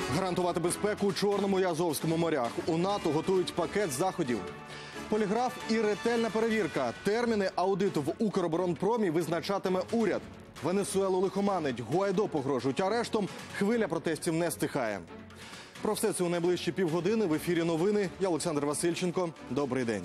Гарантувати безпеку у Чорному і Азовському морях. У НАТО готують пакет заходів. Поліграф і ретельна перевірка. Терміни аудиту в Укроборонпромі визначатиме уряд. Венесуелу лихоманить, Гуайдо погрожують арештом, хвиля протестів не стихає. Про все це у найближчі півгодини. В ефірі новини. Я Олександр Васильченко. Добрий день.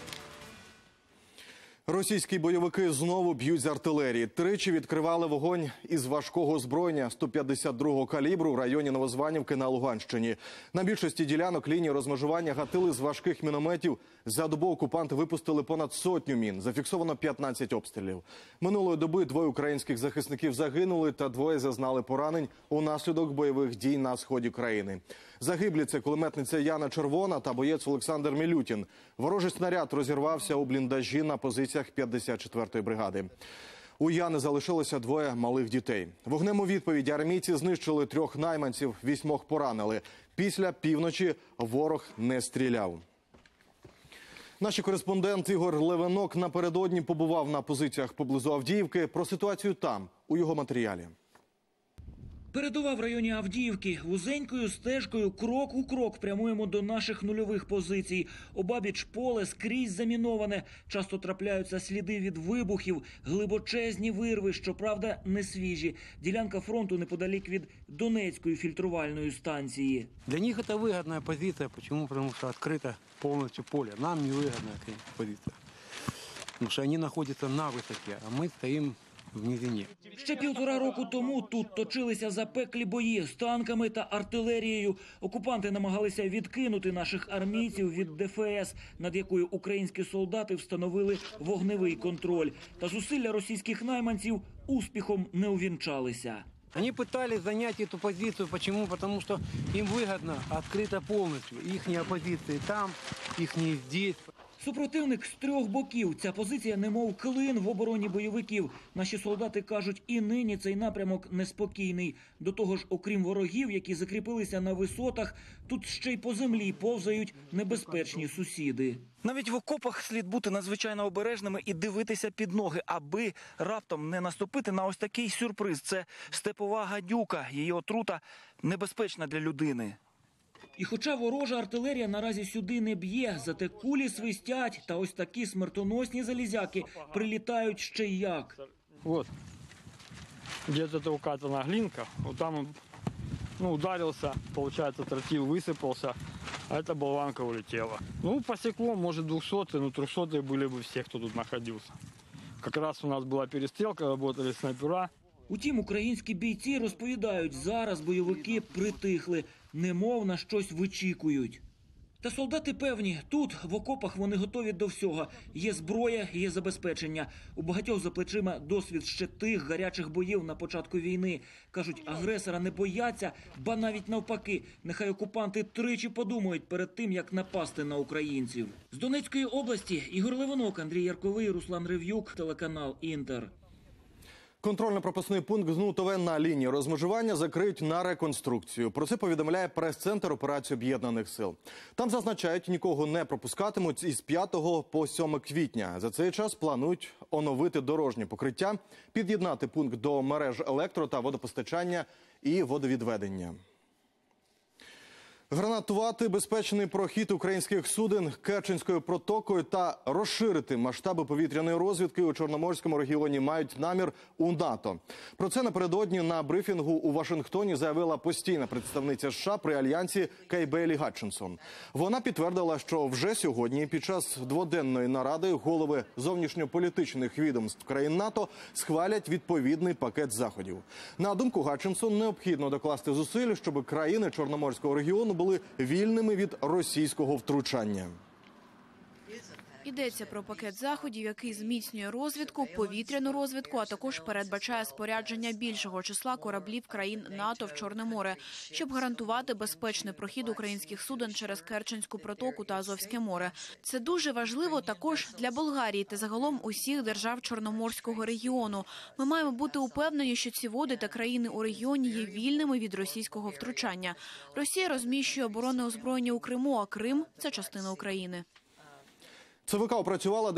Російські бойовики знову б'ють з артилерії. Тричі відкривали вогонь із важкого озброєння 152-го калібру в районі Новозванівки на Луганщині. На більшості ділянок лінії розмежування гатили з важких мінометів. За добу окупанти випустили понад 100 мін. Зафіксовано 15 обстрілів. Минулої доби 2 українських захисників загинули та 2 зазнали поранень унаслідок бойових дій на сході країни. Загиблі – це кулеметниця Яна Червона та боєць Олександр Мілютін. Ворожий снаряд розірвався у бліндажі на позиціях 54-ї бригади. У Яни залишилося 2 малих дітей. Вогнем у відповідь армійці знищили 3 найманців, 8 поранили. Після півночі ворог не стріляв. Наш кореспондент Ігор Левинок напередодні побував на позиціях поблизу Авдіївки. Про ситуацію там, у його матеріалі. Передова в районі Авдіївки. Вузенькою стежкою крок у крок прямуємо до наших нульових позицій. Обабіч поле скрізь заміноване. Часто трапляються сліди від вибухів, глибочезні вирви, щоправда, не свіжі. Ділянка фронту неподалік від Донецької фільтрувальної станції. Для них це вигідна позиція. Чому? Тому що відкрите повністю поле. Нам не вигідна позиція. Тому що вони знаходяться на висоті, а ми стоїмо в низині. Ще 1,5 року тому тут точилися запеклі бої з танками та артилерією. Окупанти намагалися відкинути наших армійців від ДФС, над якою українські солдати встановили вогневий контроль. Та зусилля російських найманців успіхом не увінчалися. Они пытались занять эту позицию. Почему? Потому что им выгодно открыто полностью. Ихняя позиция там, ихняя здесь. Супротивник з 3 боків. Ця позиція немов клин в обороні бойовиків. Наші солдати кажуть, і нині цей напрямок неспокійний. До того ж, окрім ворогів, які закріпилися на висотах, тут ще й по землі повзають небезпечні сусіди. Навіть в окопах слід бути надзвичайно обережними і дивитися під ноги, аби раптом не наступити на ось такий сюрприз. Це степова гадюка, її отрута небезпечна для людини. І хоча ворожа артилерія наразі сюди не б'є, зате кулі свистять, та ось такі смертоносні залізяки прилітають ще й як. Вот, где-то укатана глинка, вот там он ударился, получается тротил высыпался, а эта болванка улетела. Посекло, может 200, но 300 были бы все, кто тут находился. Как раз у нас была перестрелка, работали снайпера. Утім, українські бійці розповідають, зараз бойовики притихли, немов на щось вичікують. Та солдати певні, тут, в окопах, вони готові до всього. Є зброя, є забезпечення. У багатьох за плечима досвід ще тих гарячих боїв на початку війни. Кажуть, агресора не бояться, ба навіть навпаки. Нехай окупанти тричі подумають перед тим, як напасти на українців. З Донецької області Ігор Левинок, Андрій Ярковий, Руслан Рев'юк, телеканал «Інтер». Контрольно-пропускний пункт Гнутове на лінії розмежування закриють на реконструкцію. Про це повідомляє прес-центр операції Об'єднаних сил. Там зазначають, нікого не пропускатимуть із 5 по 7 квітня. За цей час планують оновити дорожнє покриття, під'єднати пункт до мереж електро- та водопостачання і водовідведення. Гарантувати безпечний прохід українських суден Керченською протокою та розширити масштаби повітряної розвідки у Чорноморському регіоні мають намір у НАТО. Про це напередодні на брифінгу у Вашингтоні заявила постійна представниця США при альянсі Кейбейлі Гатчинсон. Вона підтвердила, що вже сьогодні під час дводенної наради голови зовнішньополітичних відомств країн НАТО схвалять відповідний пакет заходів. На думку Гатчинсон, необхідно докласти зусиль, щоб країни Чорноморського регіону були вільними від російського втручання. Йдеться про пакет заходів, який зміцнює розвідку, повітряну розвідку, а також передбачає спорядження більшого числа кораблів країн НАТО в Чорне море, щоб гарантувати безпечний прохід українських суден через Керченську протоку та Азовське море. Це дуже важливо також для Болгарії та загалом усіх держав Чорноморського регіону. Ми маємо бути упевнені, що ці води та країни у регіоні є вільними від російського втручання. Росія розміщує оборонне озброєння у Криму, а Крим – це частина України. ЦВК опрацювала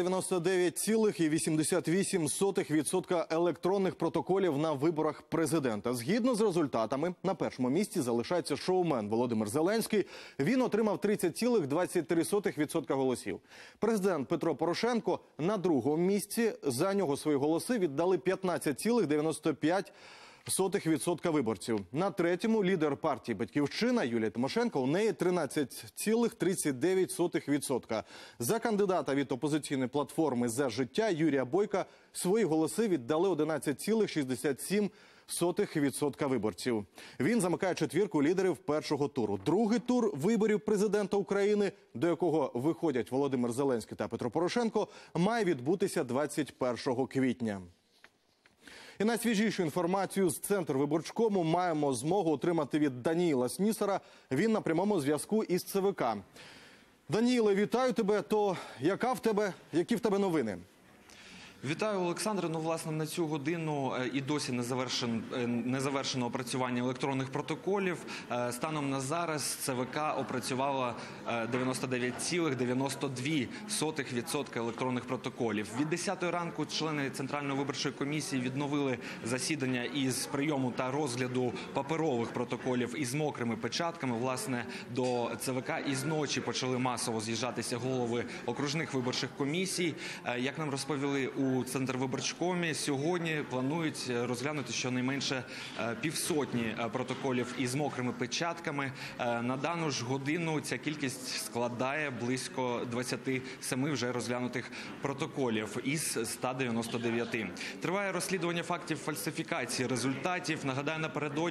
99,88% електронних протоколів на виборах президента. Згідно з результатами, на першому місці залишається шоумен Володимир Зеленський. Він отримав 30,23% голосів. Президент Петро Порошенко на другому місці. За нього свої голоси віддали 15,95% виборців. На третьому лідер партії «Батьківщина» Юлія Тимошенко, у неї 13,39%. За кандидата від опозиційної платформи «За життя» Юрія Бойка свої голоси віддали 11,67% виборців. Він замикає четвірку лідерів першого туру. Другий тур виборів президента України, до якого виходять Володимир Зеленський та Петро Порошенко, має відбутися 21 квітня. І найсвіжішу інформацію з Центрвиборчкому маємо змогу отримати від Даніїла Снісара. Він на прямому зв'язку із ЦВК. Даніїле, вітаю тебе. То які в тебе новини? Вітаю, Олександре. Ну, власне, на цю годину і досі не завершено опрацювання електронних протоколів. Станом на зараз ЦВК опрацювала 99,92% електронних протоколів. Від 10 ранку члени Центральної виборчої комісії відновили засідання із прийому та розгляду паперових протоколів із мокрими печатками. Власне, до ЦВК із ночі почали масово з'їжджатися голови окружних виборчих комісій. Як нам розповіли у Центрвиборчкомі, сьогодні планують розглянути щонайменше півсотні протоколів із мокрими печатками. На дану ж годину ця кількість складає близько 27 вже розглянутих протоколів із 199. Триває розслідування фактів фальсифікації результатів. Нагадаю,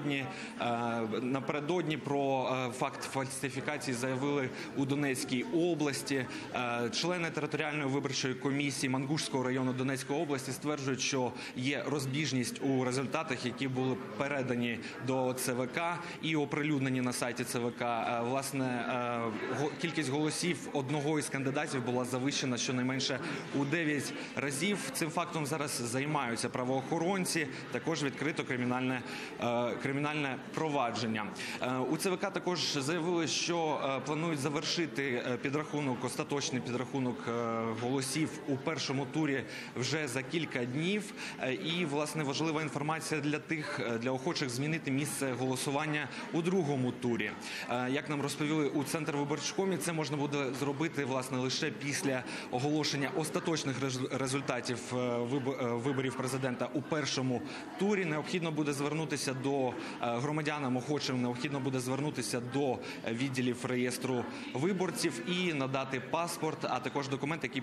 напередодні про факт фальсифікації заявили у Донецькій області. Члени територіальної виборчої комісії Мангушського району Донецької області стверджують, що є розбіжність у результатах, які були передані до ЦВК і оприлюднені на сайті ЦВК. Власне, кількість голосів одного із кандидатів була завищена щонайменше у 9 разів. Цим фактом зараз займаються правоохоронці. Також відкрито кримінальне провадження. У ЦВК також заявили, що планують завершити остаточний підрахунок голосів у першому турі вже за кілька днів. І, власне, важлива інформація для охочих змінити місце голосування у другому турі. Як нам розповіли у Центрвиборчкомі, це можна буде зробити, власне, лише після оголошення остаточних результатів виборів президента у першому турі. Необхідно буде звернутися до громадянам охочим, необхідно буде звернутися до відділів реєстру виборців і надати паспорт, а також документ, який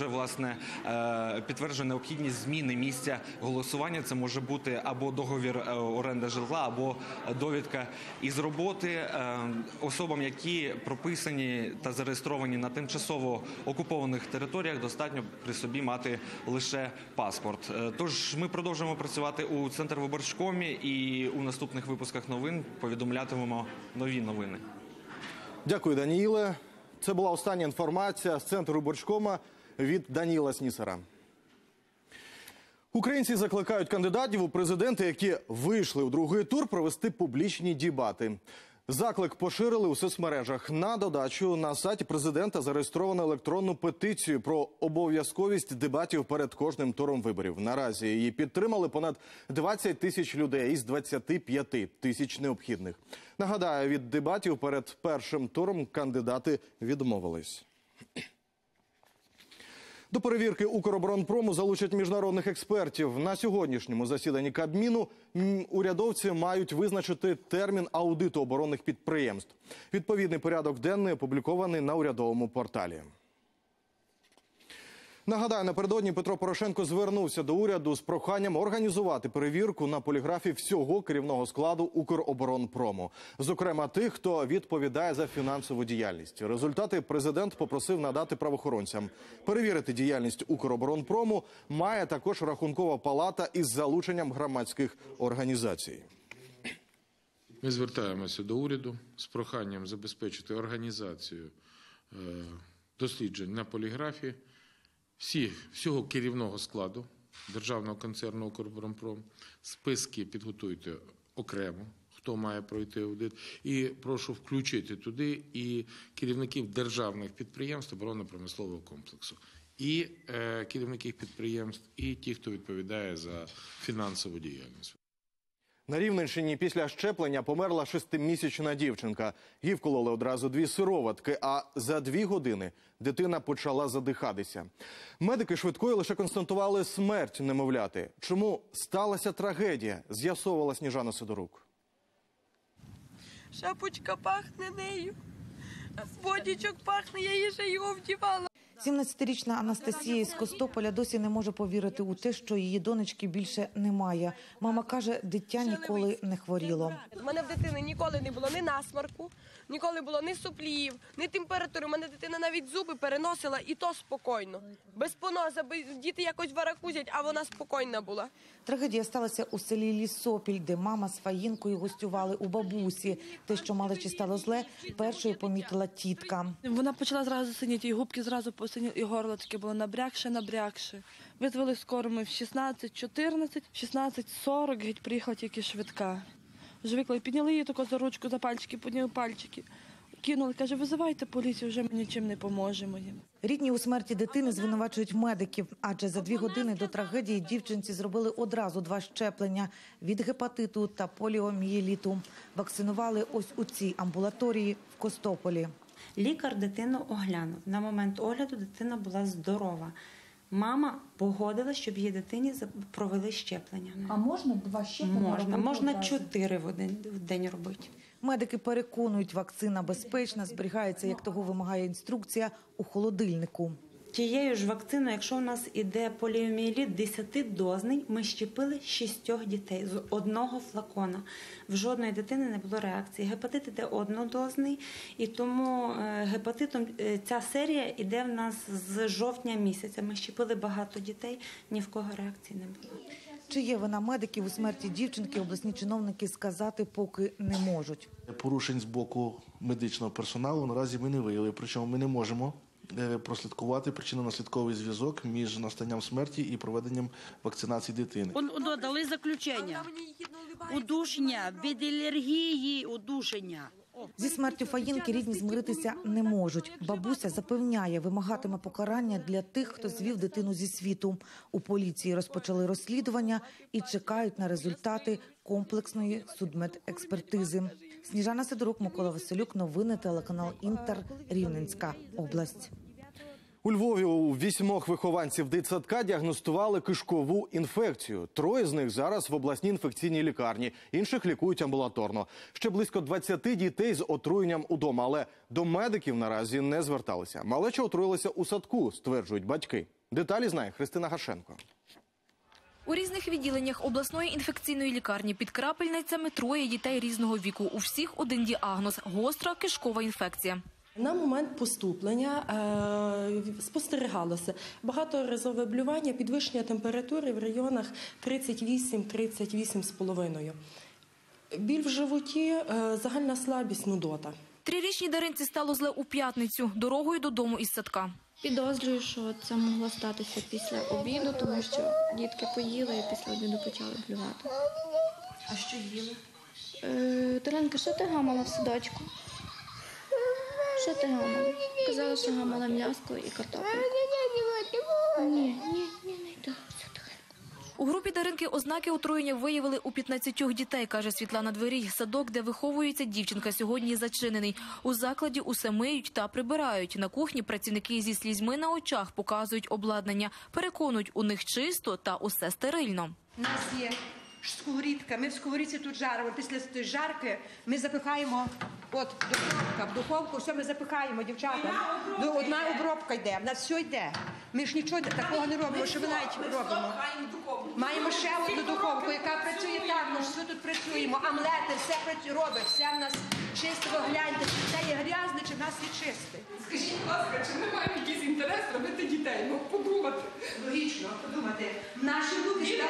підтверджує необхідність зміни місця голосування. Це може бути або договір оренди житла, або довідка із роботи. Особам, які прописані та зареєстровані на тимчасово окупованих територіях, достатньо при собі мати лише паспорт. Тож ми продовжуємо працювати у Центрвиборчкомі і у наступних випусках новин повідомлятимемо нові новини. Дякую, Даніїле. Це була остання інформація з Центрвиборчкома від Даніїла Снісара. Українці закликають кандидатів у президенти, які вийшли у другий тур, провести публічні дебати. Заклик поширили у соцмережах. На додачу, на сайті президента зареєстровано електронну петицію про обов'язковість дебатів перед кожним туром виборів. Наразі її підтримали понад 20 тисяч людей із 25 тисяч необхідних. Нагадаю, від дебатів перед першим туром кандидати відмовились. До перевірки Укроборонпрому залучать міжнародних експертів. На сьогоднішньому засіданні Кабміну урядовці мають визначити термін аудиту оборонних підприємств. Відповідний порядок денний опублікований на урядовому порталі. Нагадаю, напередодні Петро Порошенко звернувся до уряду з проханням організувати перевірку на поліграфі всього керівного складу Укроборонпрому. Зокрема, тих, хто відповідає за фінансову діяльність. Результати президент попросив надати правоохоронцям. Перевірити діяльність Укроборонпрому має також Рахункова палата із залученням громадських організацій. Ми звертаємося до уряду з проханням забезпечити організацію досліджень на поліграфі всього керівного складу Державного концерну «Укроборонпром». Списки підготуйте окремо, хто має пройти аудит. І прошу включити туди і керівників державних підприємств оборонно-промислового комплексу, і керівників підприємств, і ті, хто відповідає за фінансову діяльність. На Рівненщині після щеплення померла 6-місячна дівчинка. Їй вкололи одразу 2 сироватки, а за 2 години дитина почала задихатися. Медики швидкої лише констатували смерть немовляти. Чому сталася трагедія, з'ясовувала Сніжана Сидорук. Шапочка пахне нею, бодічок пахне, я її ще його вдівала. 17-річна Анастасія з Костополя досі не може повірити у те, що її донечки більше немає. Мама каже, дитя ніколи не хворіло. У мене в дитини ніколи не було ні насморку, ніколи було ні суплів, ні температури. У мене дитина навіть зуби переносила, і то спокійно. Без поноса, діти якось варакузять, а вона спокійна була. Трагедія сталася у селі Лісопіль, де мама з Фаїнкою гостювали у бабусі. Те, що малечі стало зле, першою помітила тітка. Вона почала зразу синіти, і губки зразу посиніли, і горло таке було набрякше. Визвали скоро ми в 16:14, в 16:40 геть приїхала тільки швидка. Вже викликали, підняли її тако за ручку, за пальчики, підняли пальчики. Кинули, каже, визивайте поліцію, вже ми нічим не поможемо їм. Рідні у смерті дитини звинувачують медиків, адже за 2 години до трагедії дівчинці зробили одразу 2 щеплення від гепатиту та поліомієліту. Вакцинували ось у цій амбулаторії в Костополі. Лікар дитину оглянув. На момент огляду дитина була здорова. Мама погодила, щоб її дитині провели щеплення. А можна 2 щеплення? Можна 4 в день робити. Медики переконують, вакцина безпечна, зберігається, як того вимагає інструкція, у холодильнику. Тією ж вакциною, якщо у нас іде поліомієліт 10-дозний, ми щепили 6 дітей з 1 флакона. В жодної дитини не було реакції. Гепатит іде однодозний, і тому гепатитом ця серія іде в нас з жовтня місяця. Ми щепили багато дітей, ні в кого реакції не було. Чи є вина медиків у смерті дівчинки, обласні чиновники сказати поки не можуть. Порушень з боку медичного персоналу наразі ми не виявили, причому ми не можемо прослідкувати причинно-наслідковий зв'язок між настанням смерті і проведенням вакцинації дитини. Дали заключення. Удушення, від алергії, удушення. Зі смертю Фаїнки рідні змиритися не можуть. Бабуся запевняє, вимагатиме покарання для тих, хто звів дитину зі світу. У поліції розпочали розслідування і чекають на результати комплексної судмедекспертизи. Сніжана Сидорук, Микола Василюк. Новини телеканал Інтер. Рівненська область. У Львові у 8 вихованців дитсадка діагностували кишкову інфекцію. 3 з них зараз в обласній інфекційній лікарні, інших лікують амбулаторно. Ще близько 20 дітей з отруєнням удома, але до медиків наразі не зверталися. Малеча отруїлася у садку, стверджують батьки. Деталі знає Христина Гашенко. У різних відділеннях обласної інфекційної лікарні під крапельницями 3 дітей різного віку. У всіх один діагноз – гостра кишкова інфекція. На момент поступлення спостерігалося багаторазове блювання, підвищення температури в районах 38-38,5. Біль в животі, загальна слабість, нудота. 3-річній Даринці стало зле у п'ятницю, дорогою додому із садка. Підозрюю, що це могло статися після обіду, тому що дітки поїли і після обіду почали блювати. А що їли? Даринка, що ти гамала в садочку? Що ти гамала? Казала, що гамала м'яско і картоплю. Ні, не йду. У групі Даринки ознаки отруєння виявили у 15 дітей, каже Світлана Дверій. Садок, де виховується дівчинка, сьогодні зачинений. У закладі усе миють та прибирають. На кухні працівники зі слізьми на очах показують обладнання. Переконують, у них чисто та усе стерильно. У нас є сковорідка, ми в сковорідці тут жаримо. Після тієї жарки ми запихаємо, в духовку, все ми запихаємо, дівчата. Одна обробка йде, в нас все йде. Ми ж нічого такого не робимо, що ми навіть робимо. Маємо ще одну духовку, яка працює також, все тут працюємо, омлети, все робить, все в нас чисто, гляньте, чи це є грязне, чи в нас є чисте. Скажіть, будь ласка, чи ми маємо якийсь інтерес робити дітей? Ну, подумати. Логічно, подумати. Наші внуки сюди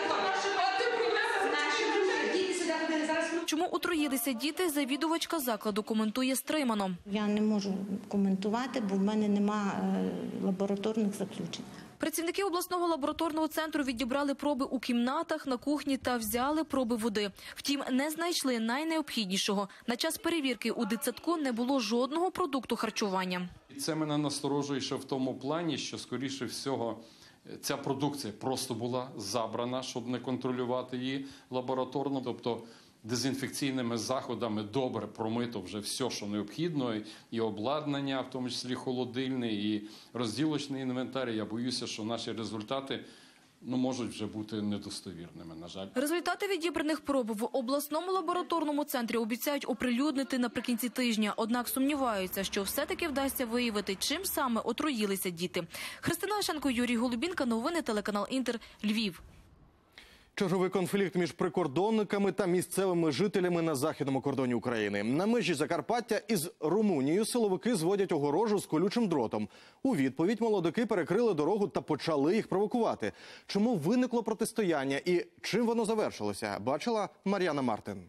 діти сюди ходили зараз. Чому отруїлися діти, завідувачка закладу коментує стримано. Я не можу коментувати, бо в мене нема лабораторних заключень. Працівники обласного лабораторного центру відібрали проби у кімнатах, на кухні та взяли проби води. Втім, не знайшли найнеобхіднішого. На час перевірки у дитсадку не було жодного продукту харчування. Це мене насторожує ще в тому плані, що, скоріше всього, ця продукція просто була забрана, щоб не контролювати її лабораторно. Тобто дезінфекційними заходами добре промито вже все, що необхідно, і обладнання, в тому числі холодильне, і розділочний інвентар. Я боюся, що наші результати можуть вже бути недостовірними, на жаль. Результати відібраних проб в обласному лабораторному центрі обіцяють оприлюднити наприкінці тижня. Однак сумніваються, що все-таки вдасться виявити, чим саме отруїлися діти. Христина Ашенко, Юрій Голубінка. Новини телеканал Інтер. Львів. Черговий конфлікт між прикордонниками та місцевими жителями на західному кордоні України. На межі Закарпаття із Румунією силовики зводять огорожу з колючим дротом. У відповідь молодики перекрили дорогу та почали їх провокувати. Чому виникло протистояння і чим воно завершилося, бачила Мар'яна Мартин.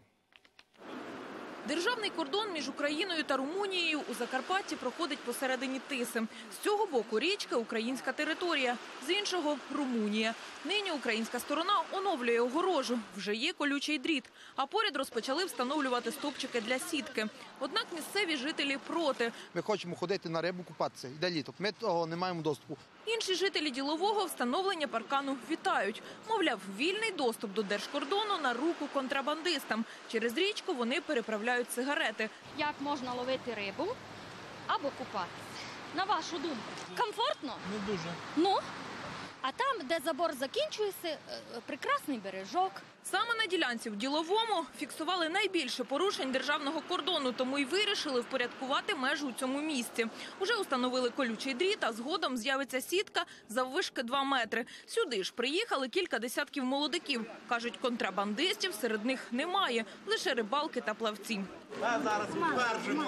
Державний кордон між Україною та Румунією у Закарпатті проходить посередині Тиси. З цього боку річка – українська територія, з іншого – Румунія. Нині українська сторона оновлює огорожу. Вже є колючий дріт. А поряд розпочали встановлювати стовпчики для сітки. Однак місцеві жителі проти. Ми хочемо ходити на рибу, купатися. Йде літо. Ми того не маємо доступу. Інші жителі Ділового встановлення паркану вітають. Мовляв, вільний доступ до держкордону на руку контрабандистам. Через річку вони переправляють сигарети. Як можна ловити рибу або купатися? На вашу думку, комфортно? Не дуже. Ну, а там, де забор закінчується, прекрасний бережок. Саме на ділянці в Діловому фіксували найбільше порушень державного кордону, тому й вирішили впорядкувати межу у цьому місці. Уже установили колючий дріт, а згодом з'явиться сітка заввишки 2 метри. Сюди ж приїхали кілька десятків молодиків. Кажуть, контрабандистів серед них немає, лише рибалки та плавці. Зараз підтверджено.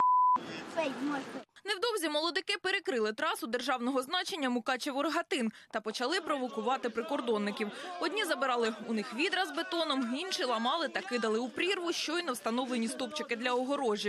Невдовзі молодики перекрили трасу державного значення Мукачево-Рогатин та почали провокувати прикордонників. Одні забирали у них відра з бетоном, інші ламали та кидали у прірву щойно встановлені стовпчики для огорожі.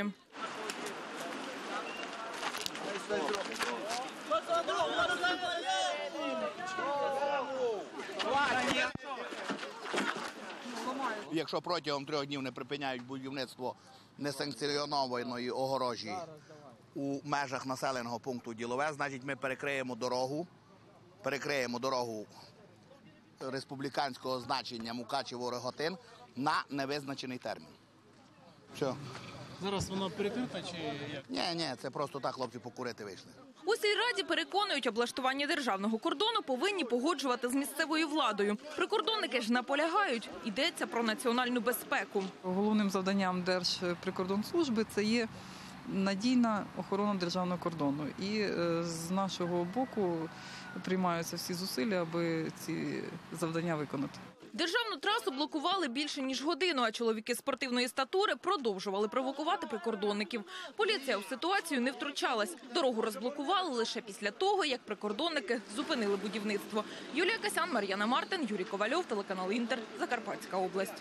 Якщо протягом 3 днів не припиняють будівництво несанкціонованої огорожі у межах населеного пункту Ділове, значить ми перекриємо дорогу республіканського значення Мукачево-Рогатин на невизначений термін. Все. Зараз вона перекрита чи як? Ні, це просто так хлопці покурити вийшли. У сільраді переконують, облаштування державного кордону повинні погоджувати з місцевою владою. Прикордонники ж наполягають, йдеться про національну безпеку. Головним завданням Держприкордонслужби – це є надійна охорона державного кордону. І з нашого боку приймаються всі зусилля, аби ці завдання виконати. Державну трасу блокували більше ніж годину, а чоловіки спортивної статури продовжували провокувати прикордонників. Поліція у ситуацію не втручалась. Дорогу розблокували лише після того, як прикордонники зупинили будівництво. Юлія Касян, Мар'яна Мартин, Юрій Ковальов, телеканал Інтер, Закарпатська область.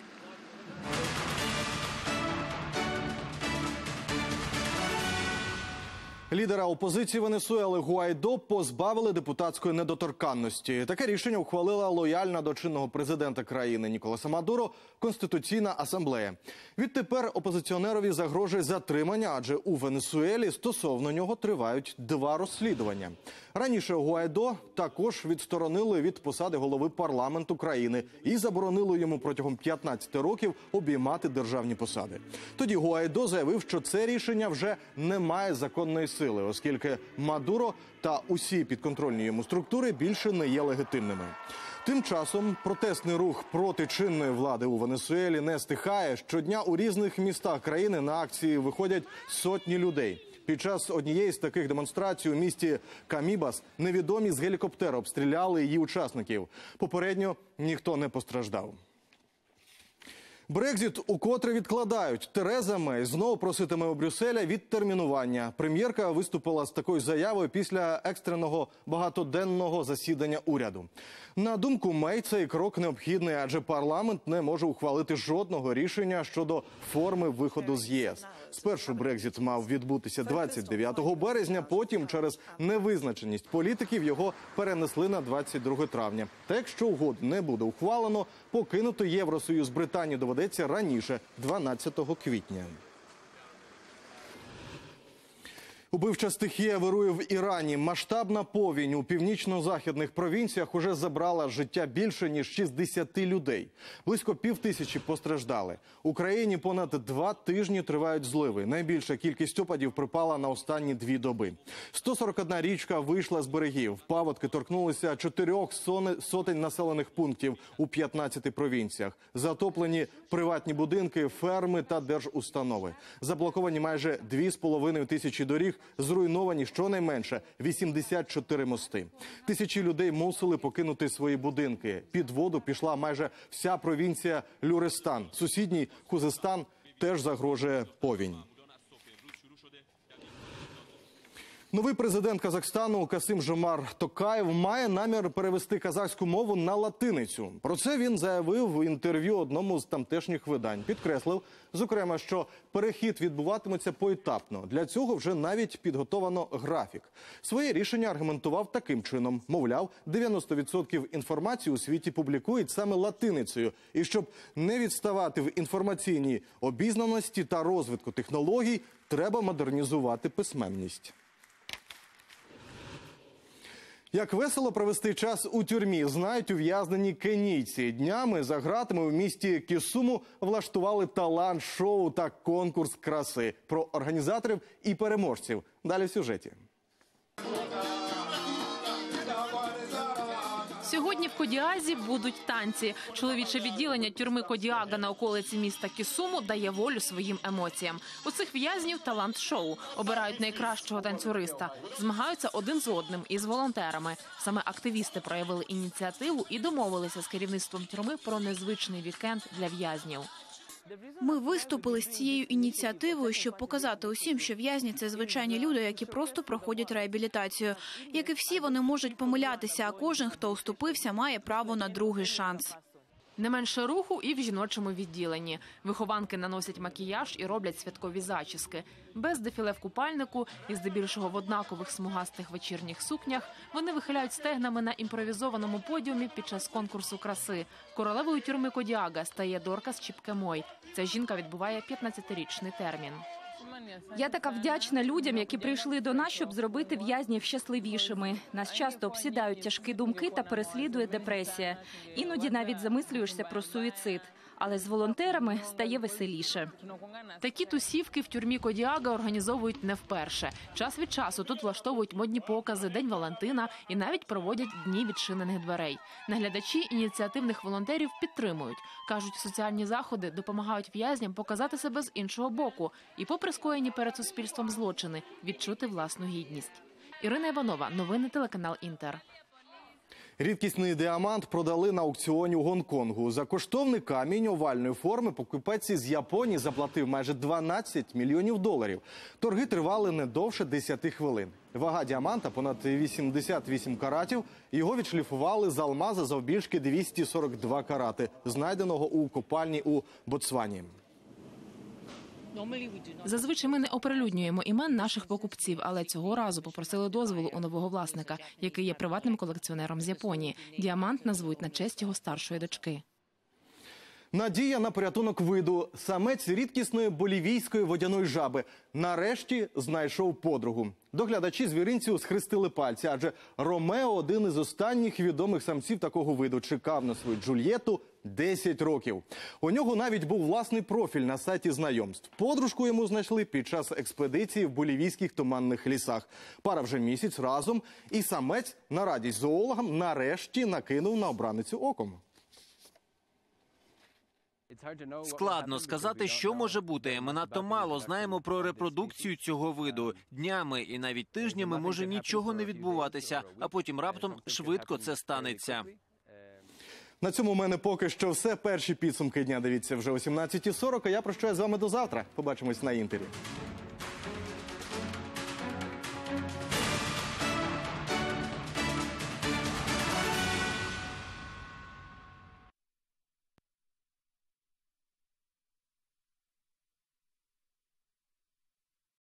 Лідера опозиції Венесуели Гуайдо позбавили депутатської недоторканності. Таке рішення ухвалила лояльна до чинного президента країни Ніколаса Мадуро Конституційна асамблея. Відтепер опозиціонерові загрожує затримання, адже у Венесуелі стосовно нього тривають 2 розслідування. Раніше Гуайдо також відсторонили від посади голови парламенту країни і заборонили йому протягом 15 років обіймати державні посади. Тоді Гуайдо заявив, що це рішення вже не має законної сили, оскільки Мадуро та усі підконтрольні йому структури більше не є легітимними. Тим часом протестний рух проти чинної влади у Венесуелі не стихає. Щодня у різних містах країни на акції виходять сотні людей. Під час однієї з таких демонстрацій у місті Камібас невідомі з гелікоптера обстріляли її учасників. Попередньо ніхто не постраждав. Брекзит укотре відкладають. Тереза Мей знову проситиме у Брюсселя відтермінування. Прем'єрка виступила з такою заявою після екстреного багатоденного засідання уряду. На думку Мей, цей крок необхідний, адже парламент не може ухвалити жодного рішення щодо форми виходу з ЄС. Спершу Брекзит мав відбутися 29 березня, потім через невизначеність політиків його перенесли на 22 травня. Та якщо угоду не буде ухвалено, покинути Євросоюз Британії доведеться раніше, 12 квітня. Убивча стихія вирує в Ірані. Масштабна повінь у північно-західних провінціях уже забрала життя більше, ніж 60 людей. Близько 5000 постраждали. У країні понад 2 тижні тривають зливи. Найбільша кількість опадів припала на останні 2 доби. 141 річка вийшла з берегів. Паводки торкнулися 4 сотень населених пунктів у 15 провінціях. Затоплені приватні будинки, ферми та держустанови. Заблоковані майже 2,5 тисячі доріг, зруйновані щонайменше 84 мости. Тисячі людей мусили покинути свої будинки. Під воду пішла майже вся провінція Люристан. Сусідній Хузестан теж загрожує повінь. Новий президент Казахстану Касим-Жомарт Токаєв має намір перевести казахську мову на латиницю. Про це він заявив в інтерв'ю одному з тамтешніх видань. Підкреслив, зокрема, що перехід відбуватиметься поетапно. Для цього вже навіть підготовано графік. Своє рішення аргументував таким чином. Мовляв, 90% інформації у світі публікують саме латиницею. І щоб не відставати в інформаційній обізнаності та розвитку технологій, треба модернізувати письменність. Як весело провести час у тюрмі, знають ув'язнені кенійці. Днями за ґратами в місті Кісуму влаштували талант-шоу та конкурс краси. Про організаторів і переможців. Далі в сюжеті. Сьогодні в Кодіазі будуть танці. Чоловіче відділення тюрми Кодіага на околиці міста Кісуму дає волю своїм емоціям. У цих в'язнів талант-шоу. Обирають найкращого танцюриста. Змагаються один з одним із волонтерами. Саме активісти проявили ініціативу і домовилися з керівництвом тюрми про незвичний вікенд для в'язнів. Ми виступили з цією ініціативою, щоб показати усім, що в'язні – це звичайні люди, які просто проходять реабілітацію. Як і всі, вони можуть помилятися, а кожен, хто уступився, має право на другий шанс. Не менше руху і в жіночому відділенні. Вихованки наносять макіяж і роблять святкові зачіски. Без дефіле в купальнику і здебільшого в однакових смугастих вечірніх сукнях вони вихиляють стегнами на імпровізованому подіумі під час конкурсу краси. Королевою тюрми Кодіага стає Доркас Чіпкемой. Ця жінка відбуває 15-річний термін. Я така вдячна людям, які прийшли до нас, щоб зробити в'язнів щасливішими. Нас часто обсідають тяжкі думки та переслідує депресія. Іноді навіть замислюєшся про суїцид. Але з волонтерами стає веселіше. Такі тусівки в тюрмі Кодіага організовують не вперше. Час від часу тут влаштовують модні покази, День Валентина і навіть проводять дні відчинених дверей. Наглядачі ініціативних волонтерів підтримують. Кажуть, соціальні заходи допомагають в'язням показати себе з іншого боку і, попри скоєні перед суспільством злочини, відчути власну гідність. Ірина Іванова, новини телеканал Інтер. Рідкісний діамант продали на аукціоні у Гонконгу. За коштовний камінь овальної форми покупець з Японії заплатив майже 12 мільйонів доларів. Торги тривали не довше 10 хвилин. Вага діаманта понад 88 каратів. Його відшліфували з алмаза завбільшки 242 карати, знайденого у копальні у Ботсвані. Зазвичай ми не оприлюднюємо імен наших покупців, але цього разу попросили дозволу у нового власника, який є приватним колекціонером з Японії. Діамант назвуть на честь його старшої дочки. Надія на порятунок виду. Самець рідкісної болівійської водяної жаби нарешті знайшов подругу. Доглядачі звіринцю схрестили пальці, адже Ромео – один із останніх відомих самців такого виду. Чекав на свою Джульєту 10 років. У нього навіть був власний профіль на сайті знайомств. Подружку йому знайшли під час експедиції в болівійських туманних лісах. Пара вже місяць разом, і самець, на радість зоологам, нарешті накинув на обраницю оком. Складно сказати, що може бути. Ми надто мало знаємо про репродукцію цього виду. Днями і навіть тижнями може нічого не відбуватися, а потім раптом швидко це станеться. На цьому у мене поки що все. Перші підсумки дня дивіться вже о 17:40. А я прощаюсь з вами до завтра. Побачимось на Інтері.